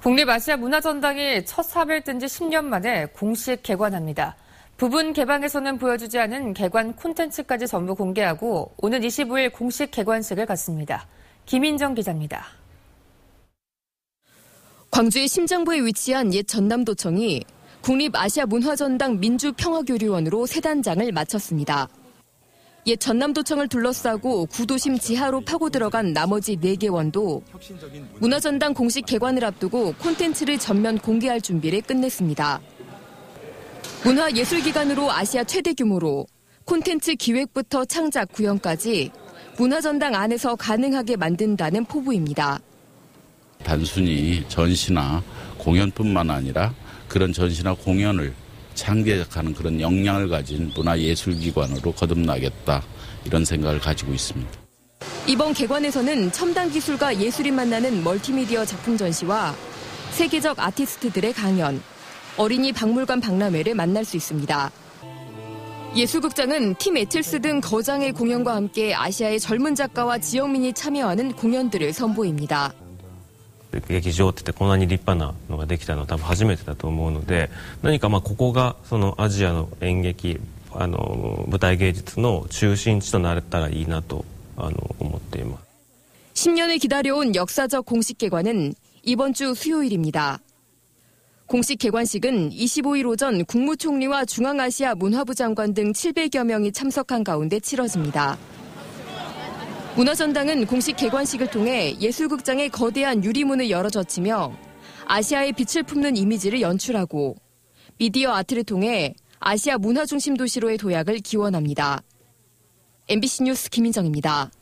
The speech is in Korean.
국립아시아문화전당이 첫 삽을 뜬 지 10년 만에 공식 개관합니다. 부분 개방에서는 보여주지 않은 개관 콘텐츠까지 전부 공개하고 오는 25일 공식 개관식을 갖습니다. 김인정 기자입니다. 광주의 심장부에 위치한 옛 전남도청이 국립아시아문화전당 민주평화교류원으로 새 단장을 마쳤습니다. 옛 전남도청을 둘러싸고 구도심 지하로 파고 들어간 나머지 4개 원도 문화전당 공식 개관을 앞두고 콘텐츠를 전면 공개할 준비를 끝냈습니다. 문화예술기관으로 아시아 최대 규모로 콘텐츠 기획부터 창작, 구현까지 문화전당 안에서 가능하게 만든다는 포부입니다. 단순히 전시나 공연뿐만 아니라 그런 전시나 공연을 창작하는 그런 역량을 가진 문화예술기관으로 거듭나겠다, 이런 생각을 가지고 있습니다. 이번 개관에서는 첨단 기술과 예술이 만나는 멀티미디어 작품 전시와 세계적 아티스트들의 강연, 어린이 박물관 박람회를 만날 수 있습니다. 예술극장은 팀 에틸스 등 거장의 공연과 함께 아시아의 젊은 작가와 지역민이 참여하는 공연들을 선보입니다. 劇場ってこんなに立派なのができたのは多分初めてだと思うので、何かここがそのアジアの演劇、舞台芸術の中心地となれたらいいなと思っています。 10년을 기다려온 역사적 공식 개관은 이번 주 수요일입니다. 공식 개관식은 25일 오전 국무총리와 중앙아시아 문화부 장관 등 700여 명이 참석한 가운데 치러집니다. 문화전당은 공식 개관식을 통해 예술극장의 거대한 유리문을 열어젖히며 아시아의 빛을 품는 이미지를 연출하고 미디어 아트를 통해 아시아 문화 중심 도시로의 도약을 기원합니다. MBC 뉴스 김인정입니다.